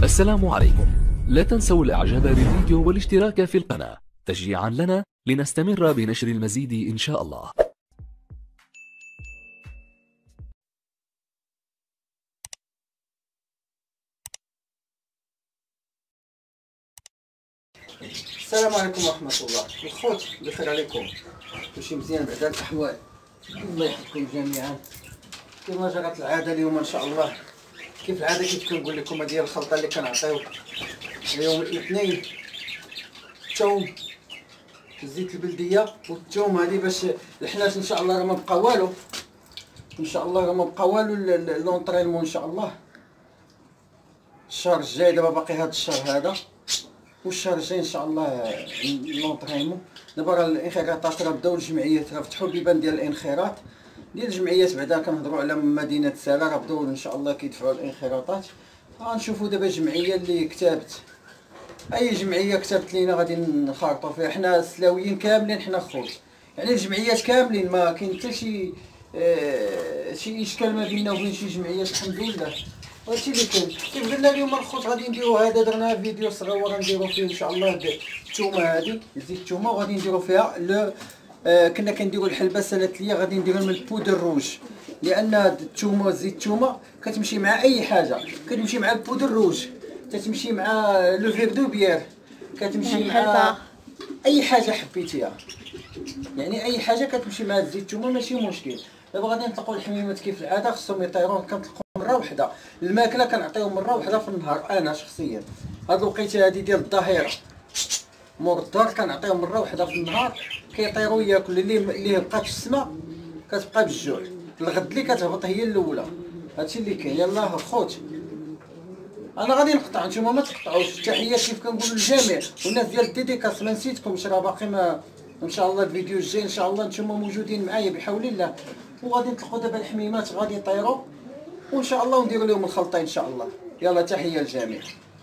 السلام عليكم. لا تنسوا الاعجاب بالفيديو والاشتراك في القناة تشجيعا لنا لنستمر بنشر المزيد ان شاء الله. السلام عليكم ورحمة الله. الخوت بخير عليكم، كلشي مزيان بعد الأحوال، الله يحفظكم جميعا. كما جرت العادة اليوم إن شاء الله، كيف العادة كيف كنقول لكم هذه هي الخلطة اللي كنعطيو اليوم الاثنين. الثوم، الزيت البلدية والثوم هذه باش الحناش إن شاء الله راه ما بقى والو، إن شاء الله راه ما بقى والو لونطرينمون إن شاء الله. الشهر الجاي دابا باقي هذا الشهر هذا والشهر الجاي ان شاء الله نونطريمون. دابا راه الانخراطات راه بداو الجمعيات راه فتحوا البيبان ديال الانخراط ديال الجمعيات. بعدا كنهضروا على مدينه سالا راه بداو ان شاء الله كيدفعوا الانخراطات. غنشوفوا دابا الجمعيه اللي كتبت، اي جمعيه كتبت لينا غادي نخرطوا فيها. حنا السلاويين كاملين حنا خوت، يعني الجمعيات كاملين ما كاين حتى شي اشكال ما بيننا وبين شي جمعيات الحمد لله. هادشي اللي كاين. كيف قلنا اليوم الخوت غادي نديرو هذا، درنا فيديو صغير غنديرو فيه ان شاء الله الثومه هادي، زيت الثومه، وغادي نديرو فيها كنا كنديرو الحلبه سالات ليا، غادي نديرو من البودر روج، لان الثومه زيت الثومه كتمشي مع اي حاجه، كتمشي مع البودر روج، كتمشي مع لو فير دو بيير، كتمشي مع اي حاجه حبيتيها، يعني اي حاجه كتمشي مع زيت الثومه ماشي مشكل. دابا غادي نطلقوا الحميمات كيف العاده، خصهم يطيروا. كنطلقوا مره واحده، الماكله كنعطيهم مره واحده في النهار انا شخصيا. هاد الوقيته هادي ديال الظهيره مور الدار كنعطيهم مره واحده في النهار، كيطيروا ياكل. اللي بقات في السماء كتبقى بالجوع، الغد اللي كتهبط هي الاولى. هادشي اللي كاين. يلاه خوت انا غادي نقطع، نتوما ما تقطعوش. تحيات كيف كنقولوا للجميع، والناس ديال الديديكاس ما نسيتكمش، راه باقي ما ان شاء الله الفيديو الجاي ان شاء الله نتوما موجودين معايا بحول الله. وغادي نطلقوا دابا الحميمات غادي يطيروا وان شاء الله ونديروا لهم الخلطه ان شاء الله. يلا تحيه للجميع.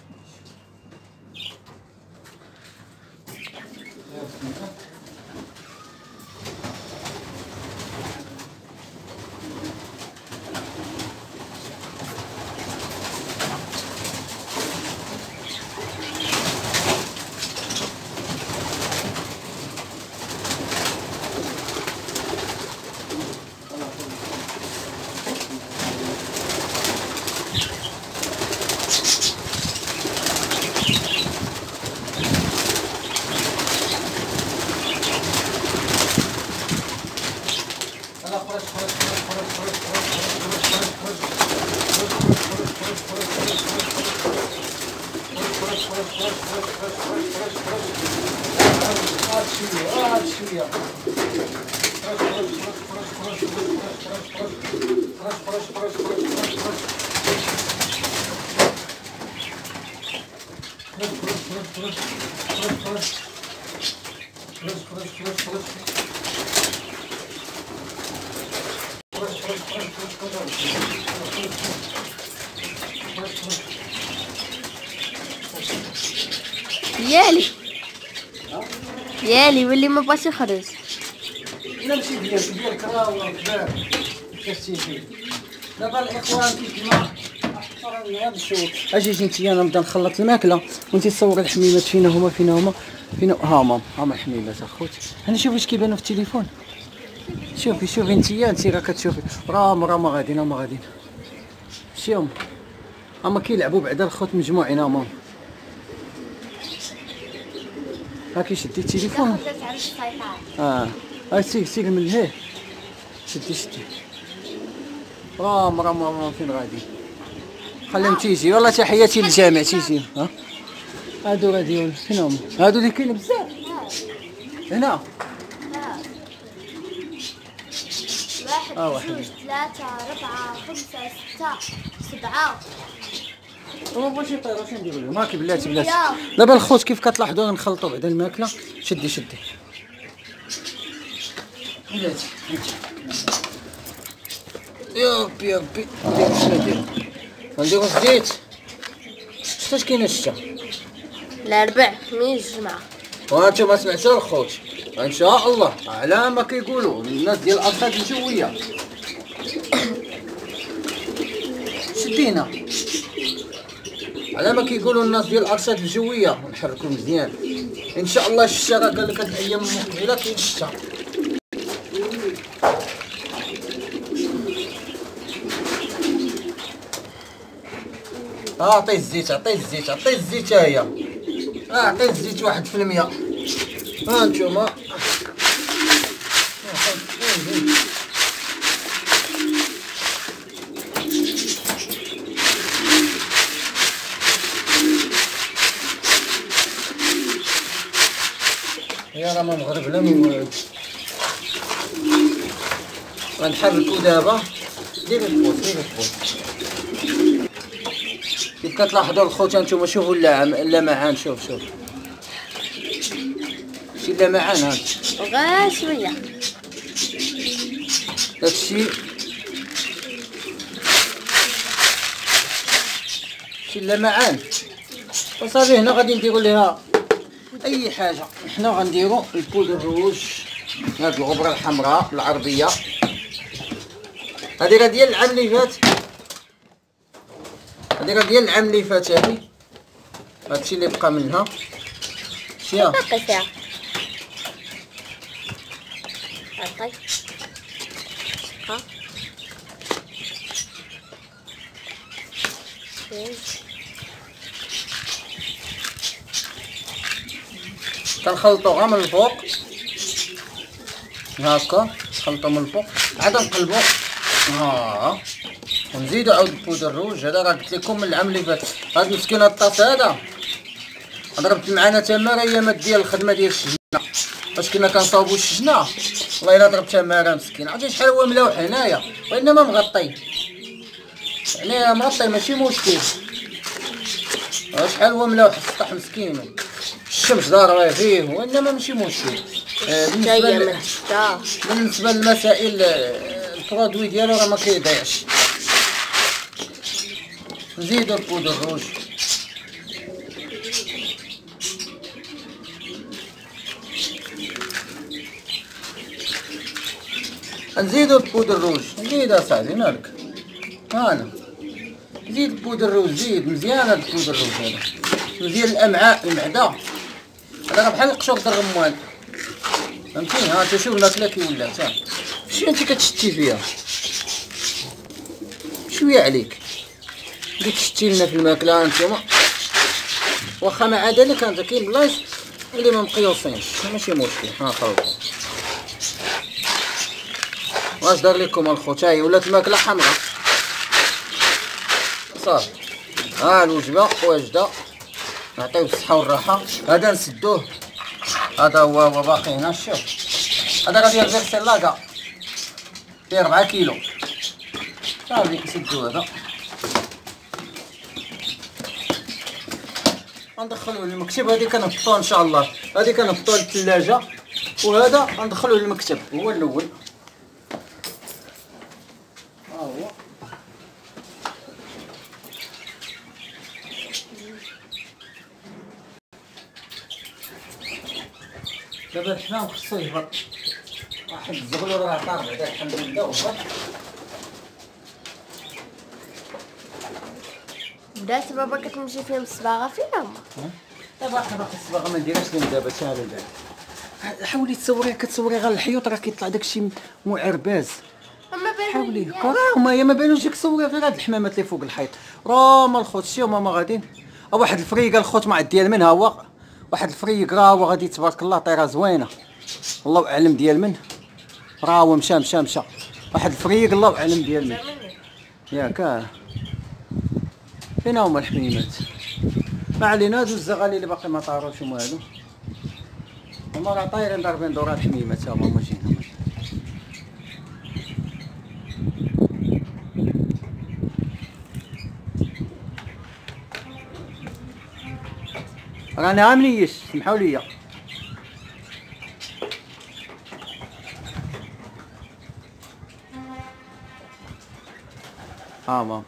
يالي واللي ما بغاش يخرج. لا ماشي ديال كراوه كبار كتيجي. دابا الاخوان كيما اجي انت انا نبدا نخلط الماكله وانت تصور الحميمات فينا هما فينا ها هما الحميمات اخوت. انا شوفي واش كيبانوا في التليفون. شوفي انت راه كتشوفي راه ما غاديين شتيهم هما كيلعبوا بعدا الخوت مجموعين هما. هاكي شدي التليفون. سير من لهيه. شدي راه فين غادي. خليهم تيجي. والله تحياتي للجامع تيجي. هادو غادي فين هما؟ هادو اللي كاين بزاف هنا. واحد 2 3 4 5 6 7. وما بغاش يطيروا شنو نديروا لهم؟ هاكي بلاتي. دابا الخوت كيف كتلاحظوا نخلطوا بعدا الماكله. شدي بلاتي يا ربي نديرو الزيت. شتاش كاينه الشتا الاربع خميس جمعه. وانتم سمعتوا الخوت ان شاء الله على ما كيقولوا الناس ديال الارصاد الجويه. شدينا على ما كيقولوا الناس ديال الارصاد الجويه، نحركو مزيان ان شاء الله. الشتا راه قال لك هاد الايام المقبله كاين الشتا. عطيه الزيت، عطيه الزيت، عطيه الزيت، ها هي عطيه الزيت 1%. ها نتوما يا راه ما مغرب لا من والو. غنحركو دابا. ديري البوط، ديري البوط. كيف كتلاحظوا الخوت هانتوما، شوفوا اللمعان، شوف شوف شي اللمعان هاد غير شوية. داكشي شي اللمعان. وصافي هنا غادي نديرو ليها اي حاجه. حنا غنديرو البودر الروج، هاد الغبره الحمراء العربيه، هادي راه ديال العام اللي فات، هادي راه ديال العام اللي فات. هادشي اللي بقى منها شتيها. باقي فيها. عطي. شقة. كنخلطوها من الفوق هاكا، نخلطو من الفوق عاد نقلبو ونزيدو عاود البودر الروج. هذا راه قلت لكم من العام اللي فات. هاد مسكين الطاس هذا ضربت معانا تماره ايامات ديال الخدمه ديال الشجنه، فاش كنا كنصاوبو الشجنه. والله الا ضربت تماره مسكين. عرفتي شحال هو ملوح هنايا، وانما مغطي يعني مغطي ماشي مشكل. شحال هو ملوح السطح مسكين، الشمس ضاربه فيه، وانما ماشي مشكل. بالنسبه للمسائل البرودوي ديالو راه ما كيضيعش. نزيدو البودر الروج، نزيدو البودر الروج، نزيد اصاحبي مالك. هانا زيد البودر الروج، زيد مزيان هاد البودر الروج هذا مزيان الامعاء المعده. هذا راه بحال القشور د الرمان، فهمتيني. ها انت شوف الماكله كي ولات، ها شنو انت كتشتي فيها شويه عليك، بديك تشتي لنا في الماكله انتوما. واخا مع ذلك انت كاين بلايص اللي ما مقيوصينش، ماشي مشكل. ها خلط واش دار لكم الخوت. هاهي ولات الماكله حمراء صافي. ها الوجبه واجده، نعطيو الصحه والراحه. هذا نسدوه، هذا هو باقي هنا. شوف هذا راه ديال فيرسيلاكا، فيه 4 كيلو. صافي نسدو هذا، غندخلوه للمكتب. هادي كنهبطوه ان شاء الله، هادي كنهبطوه للثلاجه، وهذا غندخلوه للمكتب. هو الاول، ها هو. دابا الحمام خصو يهبط، واحد الزغلول راه طار بعدا الحمد لله وهبط. بدات بابا كتمشي فيهم الصباغه فيهم. دابا باقي الصباغه ما نديرهاش لهم دابا حتى على بعد. حاولي تصوري، كتصوري غير الحيوط راه كيطلع داكشي معرباز. اما حاولي راه هما ما بانوش. ديك تصوري غير هاد الحمامات اللي فوق الحيط راه ما الخوت. شتي هما غاديين. واحد الفريقه الخوت ما عاد ديال منها، هو واحد الفريق راه هو غادي تبارك الله طيره زوينه، الله اعلم ديال من. راه هو مشى واحد الفريق الله اعلم ديال من. ياك فين هما الحميمات؟ ما علينا. هادو الزغالي اللي باقي ما طاروش هما هادو، هما راه طايرين ضاربين دورات الحميمات. هما جينا راني عامليش، سمحوا لي. مام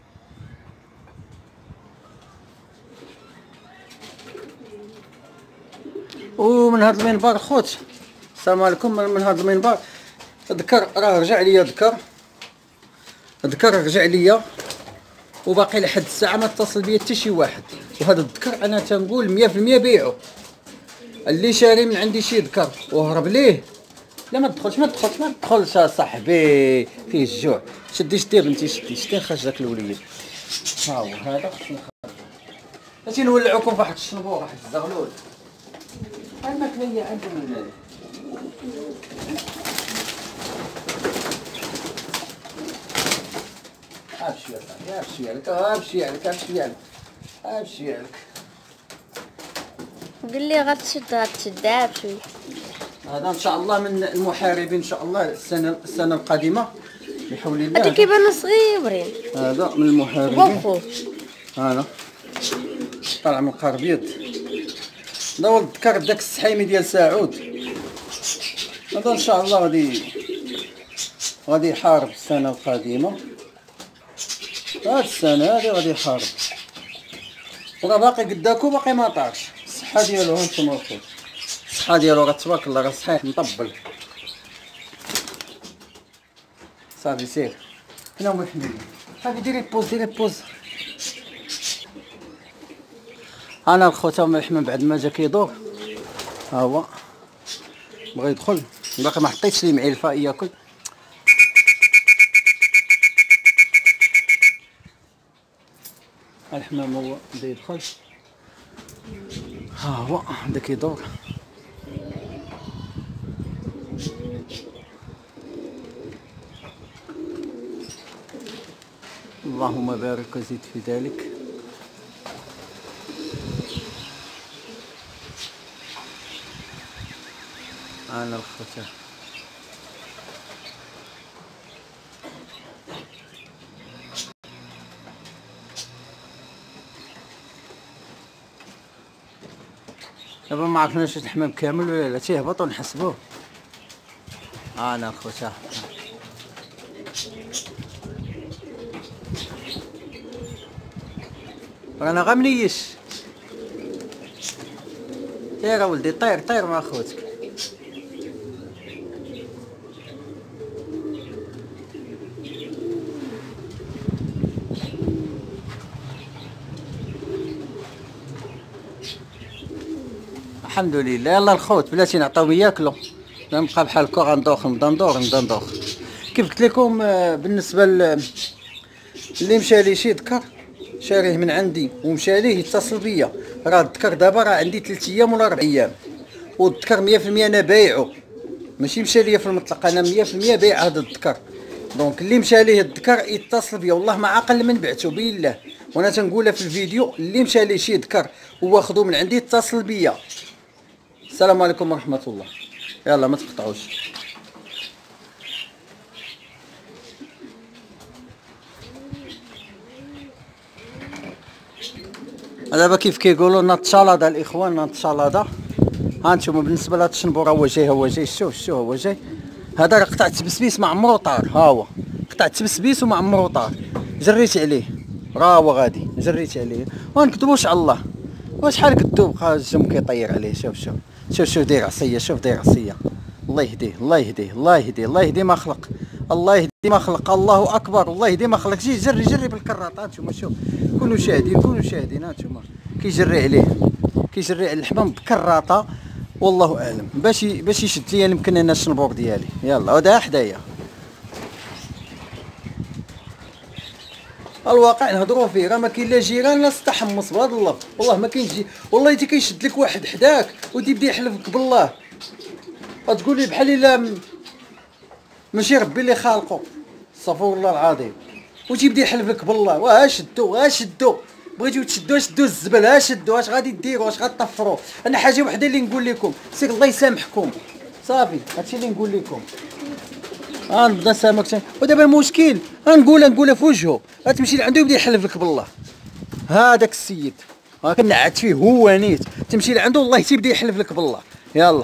ومن هذا المنبر خوت، السلام عليكم. من هذا المنبر ذكر راه رجع ليا، ذكر رجع ليا وباقي لحد الساعه ما اتصل بيا حتى شي واحد. وهذا الذكر انا تنقول 100% بيعو. اللي شاري من عندي شي ذكر وهرب ليه، لا ما تدخلش اصاحبي، فيه الجوع. شدي بنتي، شدي نخرج داك الوليد. ها هو هذا خصني نولعوكم فواحد الشنبور واحد الزغلول. الماكله هي عندهم ولادي. ابشي يا ابشي عليك، ابشي عليك، ابشي عليك، ابشي عليك. قل لي غتشدها بشويه. هذا ان شاء الله من المحاربين ان شاء الله السنه القادمه بحول الله. هادو كيبانو صغيورين. هذا من المحاربين. بوخو. هذا طالع من القربيض. هذا هو الذكر داك السحيمي ديال سعود. هذا ان شاء الله غادي يحارب السنه القادمه. هاد السنه هادي غادي يحارب. وراه باقي قداكو، باقي ما طارش. الصحه ديالو هانتوما الخوت، الصحه ديالو راه تبارك الله راه صحيح مطبل. صافي سير هنا هما الحميد. صافي ديري بوز. انا الخوت هما الحمام بعد ما جا كيدور. ها هو بغا يدخل، باقي ما حطيتش ليه معلفه ياكل. الحمام هو بدا يدخل. ها هو بدا كيدور. اللهم بارك وزيد في ذلك. انا الخوت دابا ما عرفناش الحمام كامل ولا لا، تيهبط ونحسبوه. انا الخوت رانا غا منيش. طير اولدي، طير مع خوتك. الحمد لله. يلا الخوت بلاتي نعطيهم ياكلوا، نبقى بحالكم غندوخ نبدا ندوخ. كيف قلت لكم بالنسبه اللي مشى لي شي ذكر شاريه من عندي ومشى ليه يتصل بيا. راه الذكر دابا راه عندي 3 ايام ولا 4 ايام، والذكر 100% انا بايعو، ماشي مشى ليا في المطلق، انا 100% بايع هذا الذكر. دونك اللي مشى ليه الذكر يتصل بيا، والله ما عاقل من بعته بالله، وانا تنقولها في الفيديو. اللي مشى ليه شي ذكر واخذو من عندي يتصل بيا. السلام عليكم ورحمه الله. يلا ما تقطعوش. دابا كيف كيقولوا ناتشالادا الاخوان، ناتشالادا. ها انتم بالنسبه لهاد الشنبور هو جاي، شوف هو جاي. هذا راه قطعه تبسبيس ما عمرو طار. ها هو قطعه تبسبيس وما عمرو طار. جريت عليه راه هو غادي، جريت عليه وما نكذبوش على الله. وشحال قدو بقى الجم كيطير عليه. شوف داير عصيه، الله يهديه ما خلق، الله اكبر، الله يهدي ما خلق. جري بالكراط. هانتوما شوف، كونوا شاهدين هانتوما كيجري عليه، على الحمام بكراطه. والله اعلم باش يشد ليا يمكن انا الشنبور ديالي. يلا هذا حدايا. الواقع نهضروا فيه، راه ما كاين لا جيران لا تحمص بهذا الله. والله ما كاين والله انت كيشد لك واحد حداك وتبدا يحلف لك بالله، تقول لي بحال الا ماشي ربي اللي خالقه، استغفر الله العظيم، وتيبدا يحلف لك بالله. وها شدوا بغيتو تشدوا الزبل، ها شدوا. اش غادي ديروا؟ اش غطفروا؟ انا حاجه وحده اللي نقول لكم، سير الله يسامحكم صافي. هادشي اللي نقول لكم. نبدا سامك. ودابا المشكل نقولها في وجهه، غتمشي لعندو يبدا يحلف لك بالله. هذاك السيد كنعت فيه هو نيت، تمشي لعندو والله تيبدا يحلف لك بالله. يلا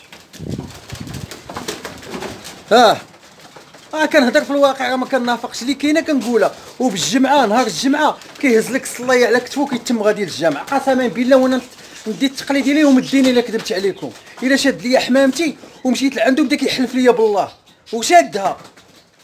كنهضر في الواقع، راه ما كنافقش اللي كاينه كنقولها. وبالجمعه نهار الجمعه كيهز لك الصلايه على كتفو كيتم غادي للجامع. قسما بالله وانا ندي التقليد ديالي ومديني الا كذبت عليكم. الا شاد ليا حمامتي ومشيت لعندو بدا كيحلف ليا بالله وشادها.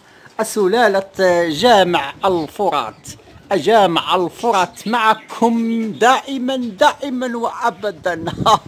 سلالة جامع الفرات. جامع الفرات معكم دائما دائما وابدا.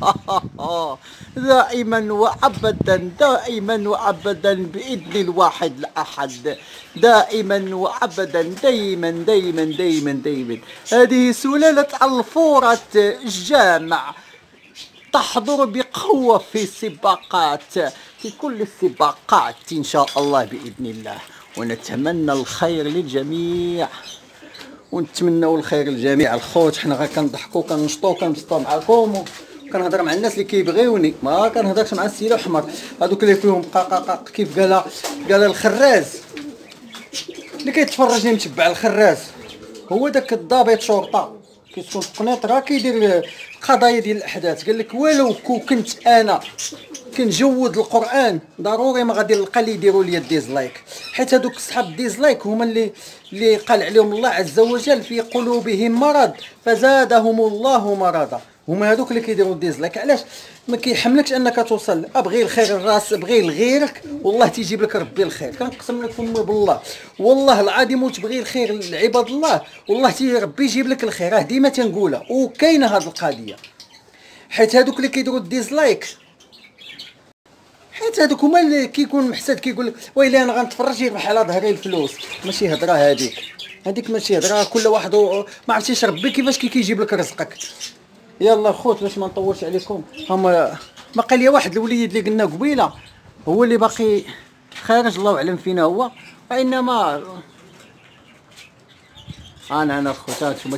دائما وابدا دائما وابدا باذن الواحد الاحد. دائما وابدا دائما دائما دائما دائما. هذه سلالة الفرات الجامع تحضر بقوة في سباقات، في كل السباقات إن شاء الله بإذن الله. ونتمنى الخير للجميع، ونتمنوا الخير للجميع الخوت. حنا غير كنضحكوا كنشطوا كنبسطوا معكم، وكنهضر مع الناس اللي كيبغيوني، ما كنهضرش مع السيله حمر هذوك اللي فيهم قاقاق. كيف قال الخراز اللي كيتفرجني متبع الخراز، هو داك الضابط شرطه كيسكن في قنيطره كيدير قضايا ديال الاحداث. قال لك ولو كنت انا كنجود القران ضروري ما غادي نلقى اللي يديروا لي ديزلايك، حيت هذوك صحاب ديزلايك هما اللي قال عليهم الله عز وجل في قلوبهم مرض فزادهم الله مرضا. هما هذوك اللي كيديروا ديزلايك. علاش ما كيحملكش انك توصل؟ ابغي الخير الراس، ابغي لغيرك والله تيجيب لك ربي الخير. كنقسم لك فمي بالله والله العظيم، وتبغي الخير لعباد الله والله ربي يجيب لك الخير. ديما تنقولها وكاينه هذه القضيه. حيت هذوك اللي كيديروا ديزلايك، حيت هذوك هما اللي كيكون محسد كيقول لك ويلي انا غنتفرج يربح على ظهري الفلوس. ماشي هضره هذيك ماشي هضره. كل واحد ما عرفتيش ربي كيفاش كيجيب لك رزقك. يلا خوت باش ما نطولش عليكم، هما باقي لي واحد الوليد اللي قلنا قبيله هو اللي باقي خارج، الله اعلم فينا هو. وانما انا الخوت نتوما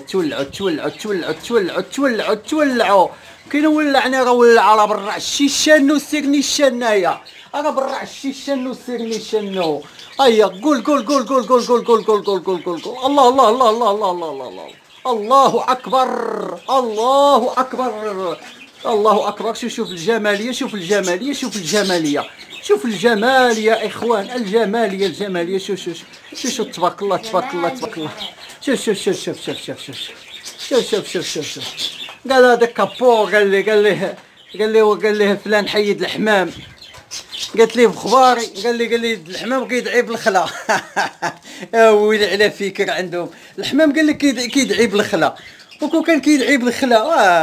تولعوا كي ولعني راه ولع راه برا الشيشان سيرني الشنايا، راه برا الشيشان سيرني الشنو. هيا قول قول قول قول قول قول قول قول قول قول قول قول الله الله الله الله الله الله الله الله الله اكبر الله اكبر الله اكبر. شوف الجماليه، شوف الجماليه، شوف الجماليه، شوف الجمال يا اخوان، الجماليه الجماليه. شوف تبارك الله تبارك الله تبارك الله. شوف قال هذاك كابور قال لي فلان حيد الحمام. قالت لي بخباري قال لي الحمام كيدعي بالخلا. ويلي على فكر عندهم الحمام قال لك كيدعي بالخلا، وكون كان كيدعي بالخلا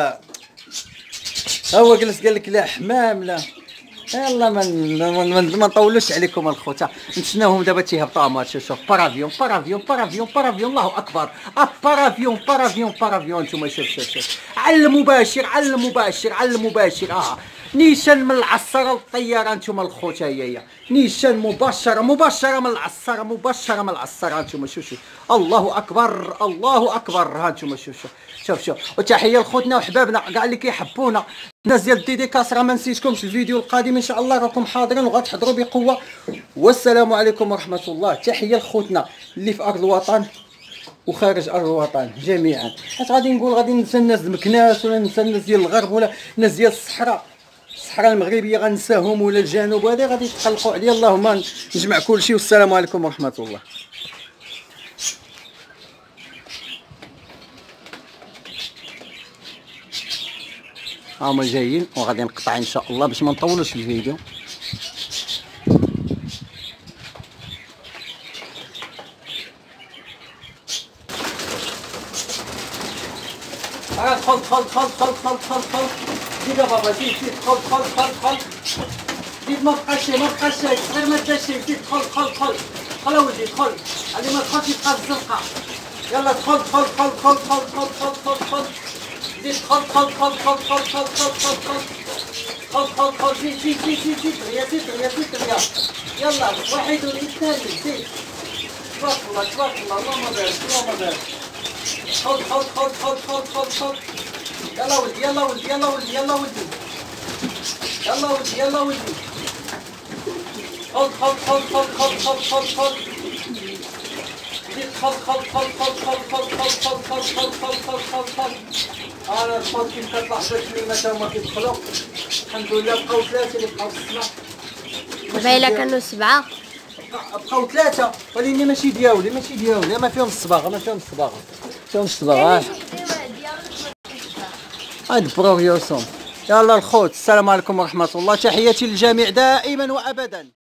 هو جلس قال لك لا حمام لا. يلا ما نطولوش عليكم الخوت، نتسناوهم دابا تيهبطوا ماتش. شوف بارافيون بارافيون بارافيون بارافيون الله اكبر. بارافيون بارافيون بارافيون. نتوما شوف على المباشر على المباشر على المباشر. نيشان من العصاره للطياره. نتوما الخوت هي نيشان مباشره من العصاره مباشره من العصاره. نتوما شوف الله اكبر الله اكبر. ها نتوما شوف وتحيه لخوتنا وحبابنا كاع اللي كيحبونا. الناس ديال ديديكاس راه ما نسيتكمش. الفيديو القادم ان شاء الله راكم حاضرين وغتحضروا بقوه. والسلام عليكم ورحمه الله. تحيه لخوتنا اللي في ارض الوطن وخارج ارض الوطن جميعا. حيت غادي نقول غادي ننسى الناس مكناس ولا ننسى الناس ديال الغرب ولا الناس ديال الصحراء المغربيه غنساهم ولا الجنوب، هذه غادي تقلقوا عليا. اللهم نجمع كل شيء. والسلام عليكم ورحمه الله. هما جايين وغادي نقطع ان شاء الله باش ما نطولوش الفيديو. دخل زيد يا بابا زيد دخل زيد. ما بقاش صغير ما داش زيد دخل اولدي دخل. علي ما تدخلش يبقى الزنقه. يلا دخل زيد دخل زيد ريا. يلا واحد واثنين زيد. تبارك الله اللهم بارك اللهم بارك. خذ يلا ولدي يلا ولدي يلا ولدي يلا ولدي يلا ولدي يلا ولدي. خذ زيد خذ. انا الخوت كي كطلع باش الماء هما كيدخلوا الحمد لله. بقاو ثلاثه اللي بقاو في السماء. قبيله كانوا 7 بقاو ثلاثه ولكن ماشي دياولي ما فيهم الصباغه فيهم الصباغه. هاد بروغيوسهم. يلا الخوت السلام عليكم ورحمه الله. تحياتي للجميع دائما وابدا.